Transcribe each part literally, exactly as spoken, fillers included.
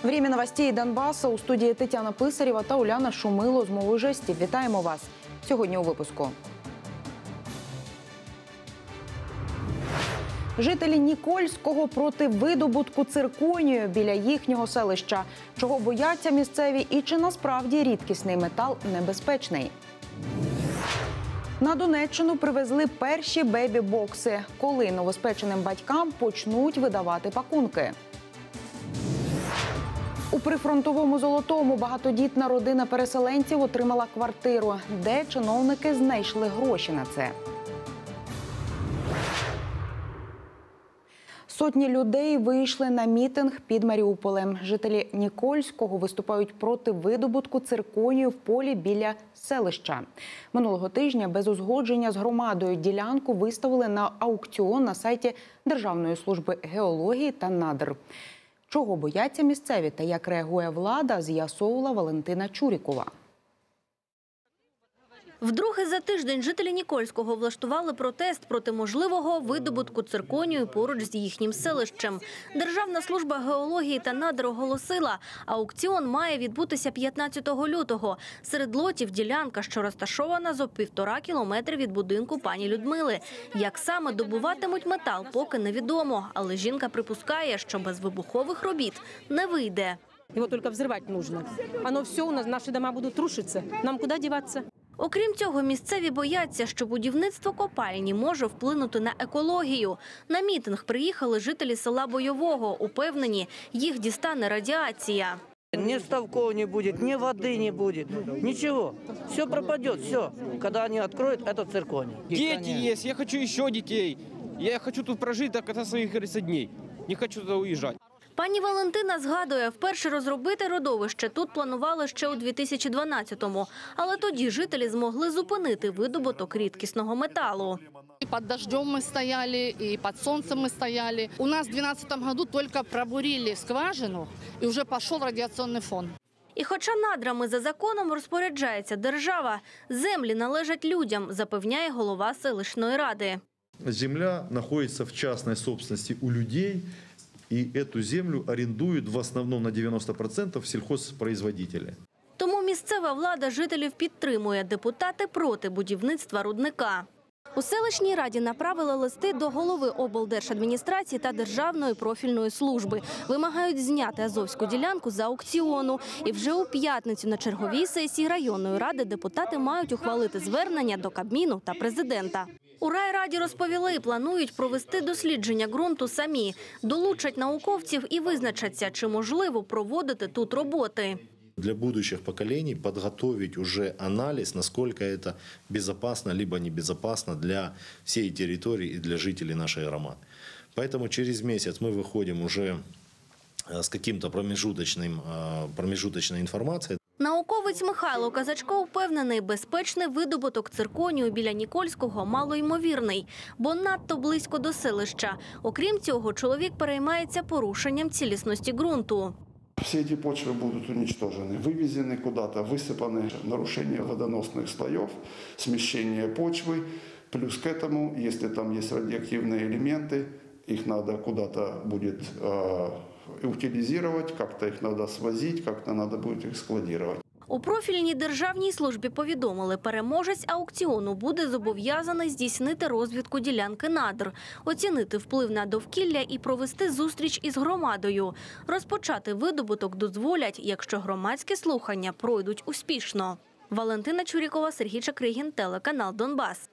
Время новостей Донбасу. У студії Тетяна Писарєва та Уляна Шумило з мовою жестів. Вітаємо вас сьогодні у випуску. Жителі Нікольського проти видобутку цирконію біля їхнього селища. Чого бояться місцеві і чи насправді рідкісний метал небезпечний? На Донеччину привезли перші бебі-бокси. Коли новоспеченим батькам почнуть видавати пакунки? У прифронтовому Золотому багатодітна родина переселенців отримала квартиру. Де чиновники знайшли гроші на це? Сотні людей вийшли на мітинг під Маріуполем. Жителі Нікольського виступають проти видобутку цирконію в полі біля селища. Минулого тижня без узгодження з громадою ділянку виставили на аукціон на сайті Державної служби геології та надр. Чого бояться місцеві та як реагує влада, з'ясовувала Валентина Чурікова. Вдруге за тиждень жителі Нікольського влаштували протест проти можливого видобутку цирконію поруч з їхнім селищем. Державна служба геології та надр оголосила, аукціон має відбутися п'ятнадцятого лютого. Серед лотів ділянка, що розташована за півтора кілометри від будинку пані Людмили. Як саме добуватимуть метал, поки невідомо. Але жінка припускає, що без вибухових робіт не вийде. Його тільки взривати потрібно. Воно все, у нас наші дома будуть рушитися. Нам куди діватися? Окрім цього, місцеві бояться, що будівництво копальні може вплинути на екологію. На мітинг приїхали жителі села Бойового. Упевнені, їх дістане радіація. Ні ставков не буде, ні води не буде, нічого. Все пропаде, все. Коли вони відкриють, це цирконій. Діти є, я хочу ще дітей. Я хочу тут прожити до своїх днів. Не хочу туди уїжджати. Пані Валентина згадує, вперше розробити родовище тут планували ще у дві тисячі дванадцятому. Але тоді жителі змогли зупинити видобуток рідкісного металу. И под дождем мы стояли, и под солнцем мы стояли. У нас в две тысячи двенадцатом году только пробурили скважину, и уже пошел радиационный фон. І хоча надрами за законом розпоряджається держава, землі належать людям, запевняє голова селищної ради. Земля знаходиться в частной собственности у людей, и эту землю орендуют в основном на девяносто процентов сельхозпроизводители. Тому місцева влада жителів підтримує, депутати проти будівництва рудника. У селищній раді направили листи до голови облдержадміністрації та Державної профільної служби. Вимагають зняти азовську ділянку з аукціону. І вже у п'ятницю на черговій сесії районної ради депутати мають ухвалити звернення до Кабміну та президента. У райраді розповіли, планують провести дослідження ґрунту самі. Долучать науковців і визначаться, чи можливо проводити тут роботи. Для будущих поколений подготовить уже анализ, насколько это безопасно либо небезопасно для всей территории и для жителей нашей громады. Поэтому через месяц мы выходим уже с каким-то промежуточным, промежуточной информацией. Науковець Михайло Казачко впевнений, безпечний видобуток цирконію біля Нікольського малоймовірний, бо надто близько до селища. Окрім цього, чоловік переймається порушенням цілісності ґрунту. Все эти почвы будут уничтожены, вывезены куда-то, высыпаны, нарушение водоносных слоев, смещение почвы. Плюс к этому, если там есть радиоактивные элементы, их надо куда-то будет э, утилизировать, как-то их надо свозить, как-то надо будет их складировать. У профільній державній службі повідомили, переможець аукціону буде зобов'язаний здійснити розвідку ділянки надр, оцінити вплив на довкілля і провести зустріч із громадою. Розпочати видобуток дозволять, якщо громадські слухання пройдуть успішно. Валентина Чурікова, Сергій Чакригін, телеканал «Донбас».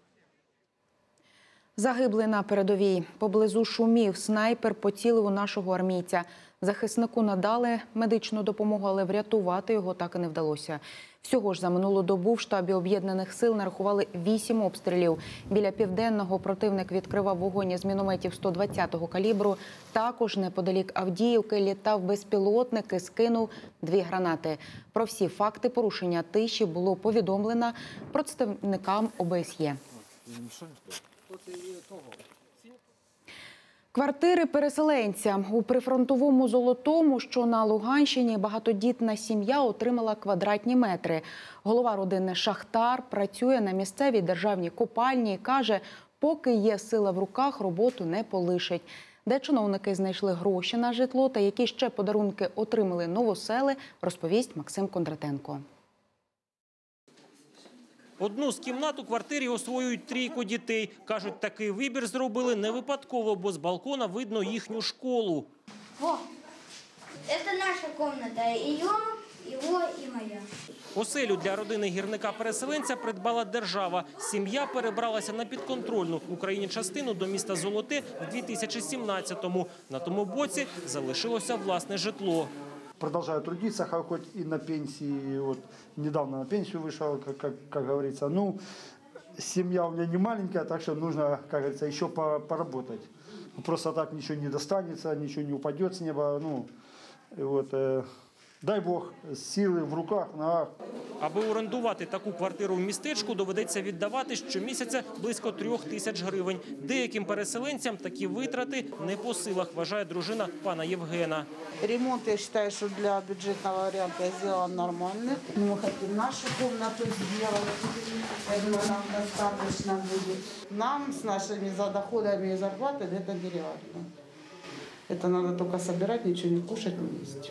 Загиблий на передовій. Поблизу Шумів снайпер поцілив у нашого армійця. Захиснику надали медичну допомогу, але врятувати його так і не вдалося. Всього ж за минулу добу в штабі Об'єднаних сил нарахували вісім обстрілів. Біля Південного противник відкривав вогонь із мінометів сто двадцятого калібру. Також неподалік Авдіївки літав безпілотник і скинув дві гранати. Про всі факти порушення тиші було повідомлено представникам О Б С Є. Квартири переселенця. У прифронтовому Золотому, що на Луганщині, багатодітна сім'я отримала квадратні метри. Голова родини шахтар працює на місцевій державній копальні і каже, поки є сила в руках, роботу не полишить. Де чиновники знайшли гроші на житло та які ще подарунки отримали новосели, розповість Максим Кондратенко. Одну з кімнат у квартирі освоюють трійко дітей. Кажуть, такий вибір зробили не випадково, бо з балкона видно їхню школу. О, це наша кімната, її, його і моя. Оселю для родини гірника-переселенця придбала держава. Сім'я перебралася на підконтрольну Україні частину до міста Золоте в дві тисячі сімнадцятому. На тому боці залишилося власне житло. Продолжаю трудиться, хоть и на пенсии, вот недавно на пенсию вышел, как, как, как говорится. Ну, семья у меня не маленькая, так что нужно, как говорится, еще поработать. Просто так ничего не достанется, ничего не упадет с неба. Ну, и вот, э, дай Бог, силы в руках, в ногах. Аби орендувати таку квартиру в містечку, доведеться віддавати щомісяця близько трьох тисяч гривень. Деяким переселенцям такі витрати не по силах, вважає дружина пана Євгена. Ремонт, я считаю, что для бюджетного варианта сделан нормальный. Мы хотим нашу комнату сделать. Я думаю, нам достаточно будет. Нам с нашими доходами и зарплатой это нереально. Это надо только собирать, ничего не кушать, не есть.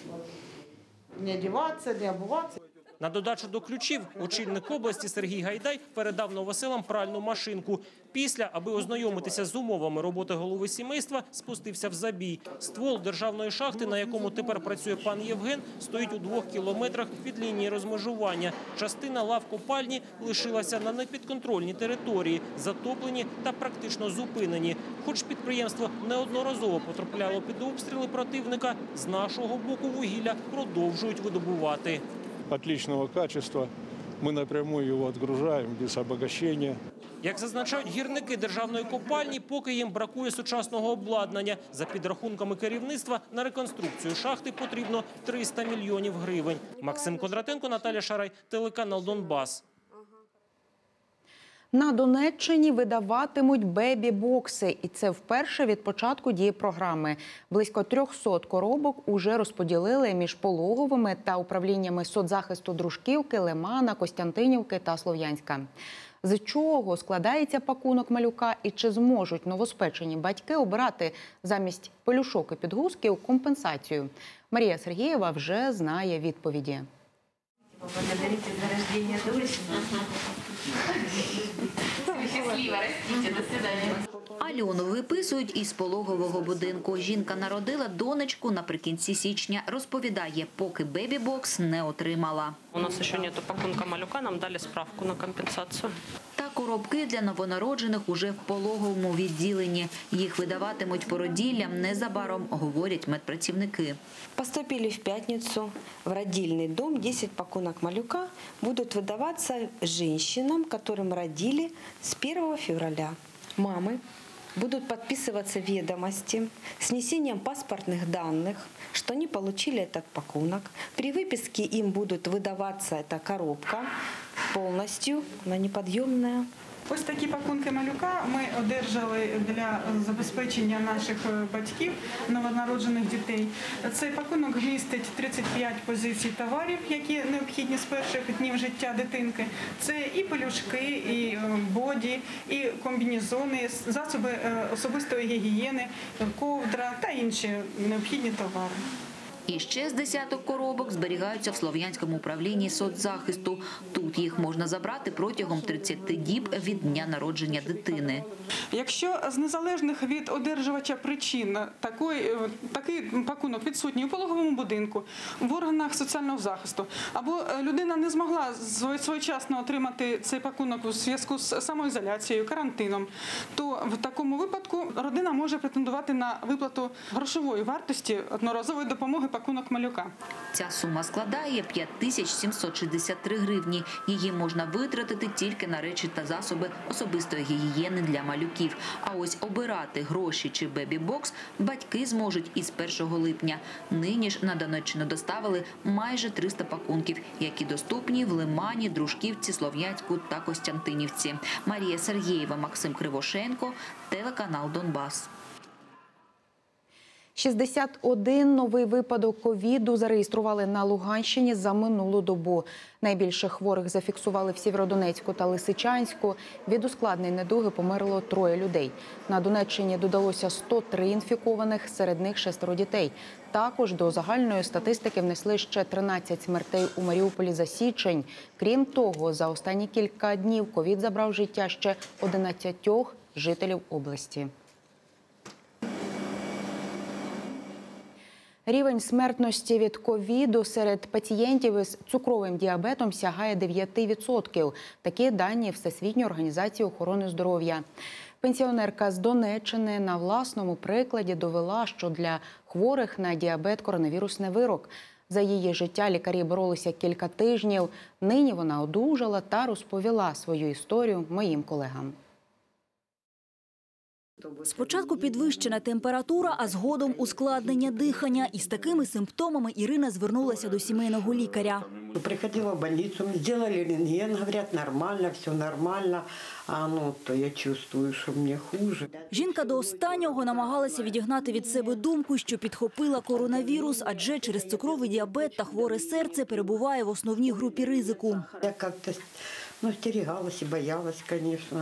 Не одеваться, не обуваться. На додачу до ключів очільник області Сергій Гайдай передав новоселам пральну машинку. Після, аби ознайомитися з умовами роботи голови сімейства, спустився в забій. Ствол державної шахти, на якому тепер працює пан Євген, стоїть у двох кілометрах від лінії розмежування. Частина лав копальні лишилася на непідконтрольній території, затоплені та практично зупинені. Хоч підприємство неодноразово потрапляло під обстріли противника, з нашого боку вугілля продовжують видобувати. Отличного качества. Мы напрямую его отгружаем без обогащения. Як зазначають гірники державної копальні, поки їм бракує сучасного обладнання. За підрахунками керівництва, на реконструкцію шахти потрібно триста мільйонів гривень. Максим Кондратенко, Наталя Шарай, телеканал «Донбас». На Донеччині видаватимуть бебі-бокси. І це вперше від початку дії програми. Близько трьохсот коробок уже розподілили між пологовими та управліннями соцзахисту Дружківки, Лимана, Костянтинівки та Слов'янська. З чого складається пакунок малюка і чи зможуть новоспечені батьки обирати замість пелюшок і підгузків компенсацію? Марія Сергієва вже знає відповіді. Поблагодарите за рождение дочери. Счастливо растите. До свидания. Альону виписують із пологового будинку. Жінка народила донечку наприкінці січня. Розповідає, поки бебі-бокс не отримала. У нас ще немає пакунка малюка, нам дали справку на компенсацію. Та коробки для новонароджених уже в пологовому відділенні. Їх видаватимуть породіллям незабаром, говорять медпрацівники. Поступили в пятницу в родильный дом. десять пакунок малюка будут выдаваться женщинам, которым родили с первого февраля. Мамы будут подписываться ведомости с внесением паспортных данных, что они получили этот пакунок. При выписке им будут выдаваться эта коробка полностью, она неподъемная. Ось такі пакунки малюка ми одержали для забезпечення наших батьків, новонароджених дітей. Цей пакунок містить тридцять п'ять позицій товарів, які необхідні з перших днів життя дитинки. Це і пелюшки, і боді, і комбінезони, засоби особистої гігієни, ковдра та інші необхідні товари. І ще з десяток коробок зберігаються в Слов'янському управлінні соцзахисту. Тут їх можна забрати протягом тридцяти діб від дня народження дитини. Якщо з незалежних від одержувача причин такий, такий пакунок відсутній у пологовому будинку, в органах соціального захисту, або людина не змогла своєчасно отримати цей пакунок у зв'язку з самоізоляцією, карантином, то в такому випадку родина може претендувати на виплату грошової вартості одноразової допомоги пакунок малюка. Ця сума складає п'ять тисяч сімсот шістдесят три гривні. Її можна витратити тільки на речі та засоби особистої гігієни для малюків. А ось обирати гроші чи бебі-бокс батьки зможуть із першого липня. Нині ж на Донеччину доставили майже триста пакунків, які доступні в Лимані, Дружківці, Слов'янську та Костянтинівці. Марія Сергієва, Максим Кривошенко, телеканал «Донбас». шістдесят один новий випадок ковіду зареєстрували на Луганщині за минулу добу. Найбільше хворих зафіксували в Сєвєродонецьку та Лисичанську. Від ускладнень недуги померло троє людей. На Донеччині додалося сто три інфікованих, серед них шестеро дітей. Також до загальної статистики внесли ще тринадцять смертей у Маріуполі за січень. Крім того, за останні кілька днів ковід забрав життя ще одинадцятьох жителів області. Рівень смертності від ковіду серед пацієнтів із цукровим діабетом сягає дев'ять відсотків. Такі дані Всесвітньої організації охорони здоров'я. Пенсіонерка з Донеччини на власному прикладі довела, що для хворих на діабет коронавірус не вирок. За її життя лікарі боролися кілька тижнів. Нині вона одужала та розповіла свою історію моїм колегам. Спочатку підвищена температура, а згодом ускладнення дихання. Із такими симптомами Ірина звернулася до сімейного лікаря. Приходила в больницу, сделали рентген, говорят, нормально, все нормально. А ну, то я чувствую, що мені хуже. Жінка до останнього намагалася відігнати від себе думку, що підхопила коронавірус, адже через цукровий діабет та хворе серце перебуває в основній групі ризику. Я як-то ну, стерегалась і боялась, звісно.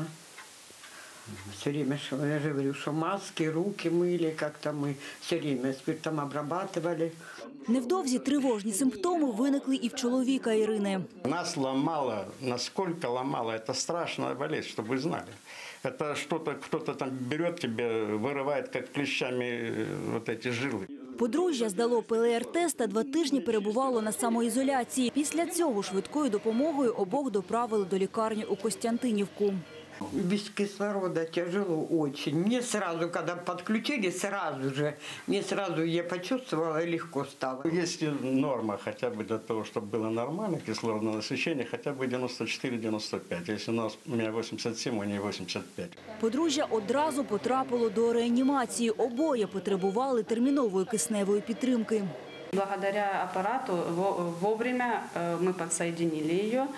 Все время, что я же говорю, что маски, руки мыли, как-то мы все время спиртом обрабатывали. Невдовзі тривожні симптоми виникли і в чоловіка Ірини. Нас ломало, насколько ломало, это страшная болезнь, чтобы вы знали. Это что-то, кто-то там берет тебя, вырывает как клещами вот эти жилы. Подружжя здало ПЛР-тест та два тижні перебувало на самоізоляції. Після цього швидкою допомогою обох доправили до лікарні у Костянтинівку. Без кислорода тяжело очень. Мне сразу, когда подключили, сразу же, мне сразу я почувствовала, и легко стало. Если норма хотя бы для того, чтобы было нормально кислородное насыщение, хотя бы девяносто четыре — девяносто пять. Если у нас у меня восемьдесят семь, у нее восемьдесят пять. Подружжя одразу потрапило до реанімації. Обоє потребували термінової кисневої підтримки. Благодаря аппарату вовремя мы подсоединили ее,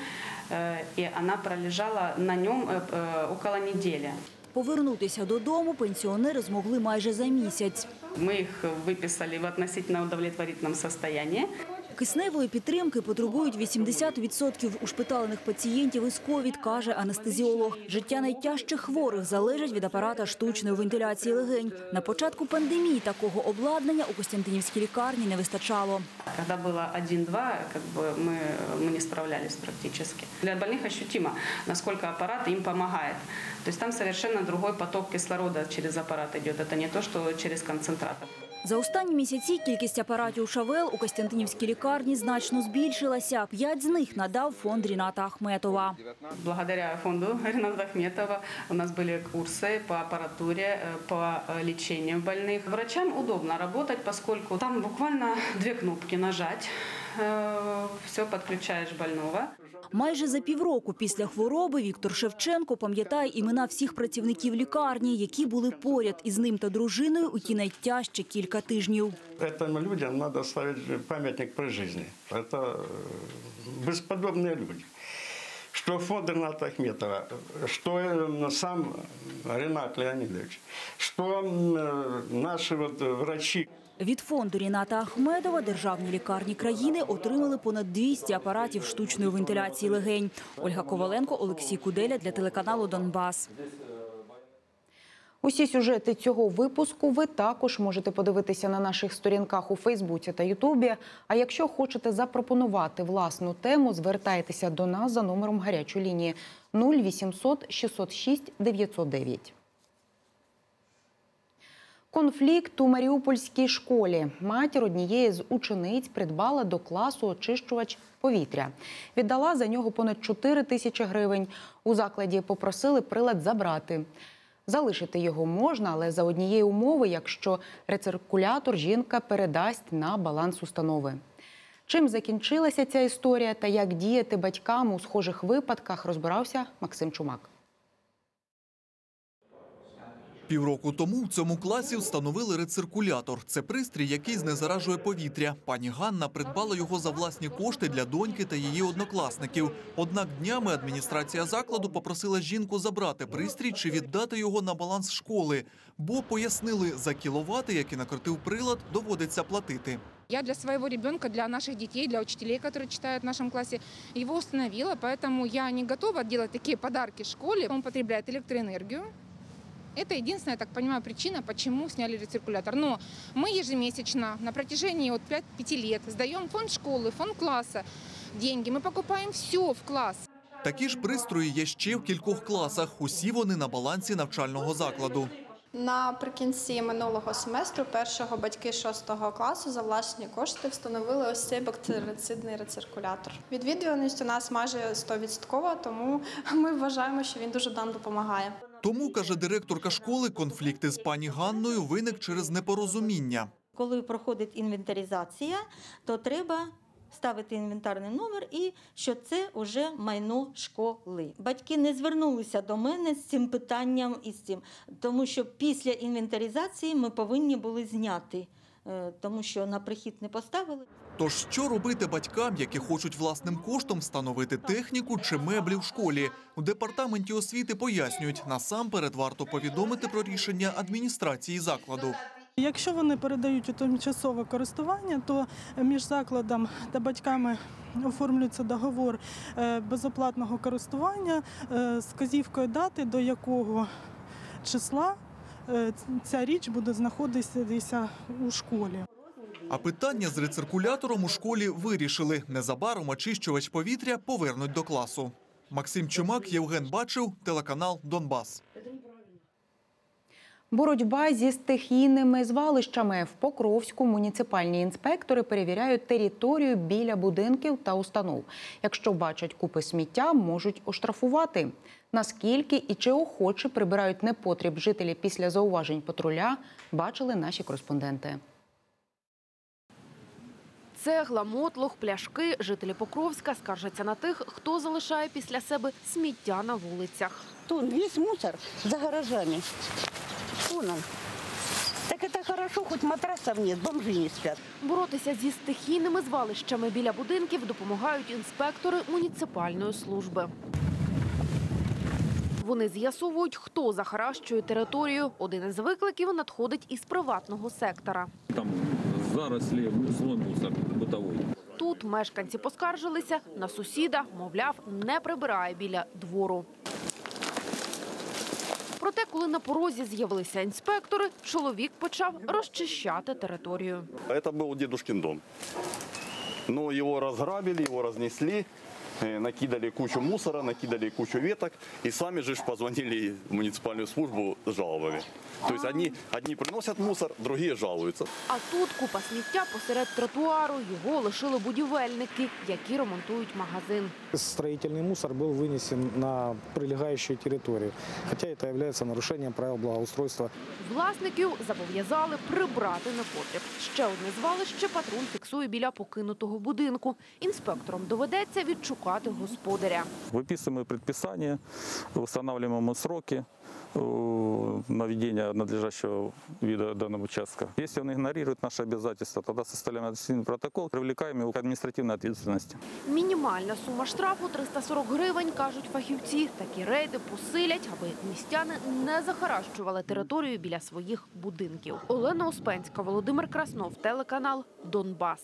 и она пролежала на нем около недели. Повернутися додому пенсіонери змогли майже за місяць. Мы их выписали в относительно удовлетворительном состоянии. Кисневої підтримки потребують вісімдесят відсотків ушпиталених пацієнтів із ковід, каже анестезіолог. Життя найтяжчих хворих залежить від апарата штучної вентиляції легень. На початку пандемії такого обладнання у Костянтинівській лікарні не вистачало. Когда было один-два, как бы мы, мы не справлялись практически. Для больных ощутимо, насколько аппарат им помогает. То есть там совершенно другой поток кислорода через аппарат идет. Это не то, что через концентратор. За останні місяці кількість апаратів ШАВЕЛ у Костянтинівській лікарні значно збільшилася. П'ять з них надав фонд Ріната Ахметова. Благодаря фонду Рината Ахметова у нас были курсы по аппаратуре, по лечению больных. Врачам удобно работать, поскольку там буквально две кнопки нажать, все, підключаєш больного. Майже за півроку після хвороби Віктор Шевченко пам'ятає імена всіх працівників лікарні, які були поряд із ним та дружиною у ті найтяжчі кілька тижнів. Этим людям треба ставити пам'ятник при житті. Це безподобні люди. Что фонд Рината Ахметова, что сам Ринат Леонидович, что наши вот врачи. Від фонду Ріната Ахметова державні лікарні країни отримали понад двісті апаратів штучної вентиляції легень. Ольга Коваленко, Олексій Куделя для телеканалу «Донбас». Усі сюжети цього випуску ви також можете подивитися на наших сторінках у Фейсбуці та Ютубі. А якщо хочете запропонувати власну тему, звертайтеся до нас за номером гарячої лінії нуль вісімсот шістсот шість дев'ятсот дев'ять. Конфлікт у маріупольській школі. Матір однієї з учениць придбала до класу очищувач повітря. Віддала за нього понад чотири тисячі гривень. У закладі попросили прилад забрати. Залишити його можна, але за однієї умови, якщо рециркулятор жінка передасть на баланс установи. Чим закінчилася ця історія та як діяти батькам у схожих випадках, розбирався Максим Чумак. Півроку тому в цьому класі встановили рециркулятор. Це пристрій, який знезаражує повітря. Пані Ганна придбала його за власні кошти для доньки та її однокласників. Однак днями адміністрація закладу попросила жінку забрати пристрій чи віддати його на баланс школи. Бо, пояснили, за кіловати, які накрутив прилад, доводиться платити. Я для своего ребенка, для наших детей, для учителей, которые читают в нашем классе, его установила, поэтому я не готова делать такие подарки школе. Он потребляет электроэнергию. Это единственная, я так понимаю, причина, почему сняли рециркулятор. Но мы ежемесячно на протяжении вот пяти лет сдаем в фонд школы, фонд класса деньги. Мы покупаем все в класс. Такі ж пристрої є ще в кількох класах. Усі вони на балансі навчального закладу. Наприкінці минулого семестру першого батьки шостого класу за власні кошти встановили ось цей бактерицидний рециркулятор. Відвідуваність у нас майже сто відсотків, тому ми вважаємо, що він дуже нам допомагає. Тому, каже директорка школи, конфлікти з пані Ганною виник через непорозуміння. Коли проходить інвентаризація, то треба ставити інвентарний номер і що це вже майно школи. Батьки не звернулися до мене з цим питанням і з цим, тому що після інвентаризації ми повинні були зняти, тому що на прихід не поставили. Тож що робити батькам, які хочуть власним коштом встановити техніку чи меблі в школі? У департаменті освіти пояснюють, насамперед варто повідомити про рішення адміністрації закладу. Якщо вони передають у тимчасове користування, то між закладом та батьками оформлюється договор безоплатного користування з вказівкою дати, до якого числа ця річ буде знаходитися у школі. А питання з рециркулятором у школі вирішили. Незабаром очищувач повітря повернуть до класу. Максим Чумак, Євген Бачев, телеканал «Донбас». Боротьба зі стихійними звалищами. В Покровську муніципальні інспектори перевіряють територію біля будинків та установ. Якщо бачать купи сміття, можуть оштрафувати. Наскільки і чи охоче прибирають непотріб жителі після зауважень патруля, бачили наші кореспонденти. Цегла, мотлох, пляшки. Жителі Покровська скаржаться на тих, хто залишає після себе сміття на вулицях. Тут весь мусор за гаражами. Вон он. Так это хорошо, хоть матрасов нет, бомжи не спят. Боротися зі стихійними звалищами біля будинків допомагають інспектори муніципальної служби. Вони з'ясовують, хто захаращує територію. Один із викликів надходить із приватного сектора. Там зарослі, злой мусор битовий. Тут мешканці поскаржилися на сусіда, мовляв, не прибирає біля двору. Проте, коли на порозі з'явилися інспектори, чоловік почав розчищати територію. Це був дідушкин дом. Но його розграбили, його рознесли, накидали кучу мусора, накидали кучу веток и сами же позвонили в муниципальную службу с жалобами. То есть одни, одни приносят мусор, другие жалуются. А тут купа сміття посеред тротуару. Його лишили будівельники, які ремонтують магазин. Строительный мусор был вынесен на прилегающую территорию, хотя это является нарушением правил благоустройства. Власників зобов'язали прибрати непотріб. Ще одне звалище патруль фіксує біля покинутого будинку. Інспекторам доведеться відшукати господаря. Выписываем предписания, устанавливаем сроки наведения надлежащего вида данного участка. Если он игнорирует наши обязательства, тогда составляем административный протокол, привлекаем его к административной ответственности. Мінімальна сума штрафу – триста сорок гривень, кажуть фахівці. Такі рейди посилять, аби містяни не захаращували територію біля своїх будинків. Олена Успенська, Володимир Краснов, телеканал «Донбас».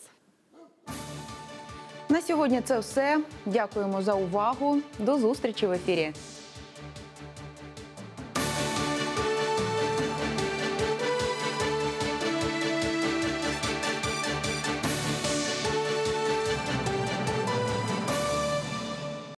На сьогодні це все. Дякуємо за увагу. До зустрічі в ефірі.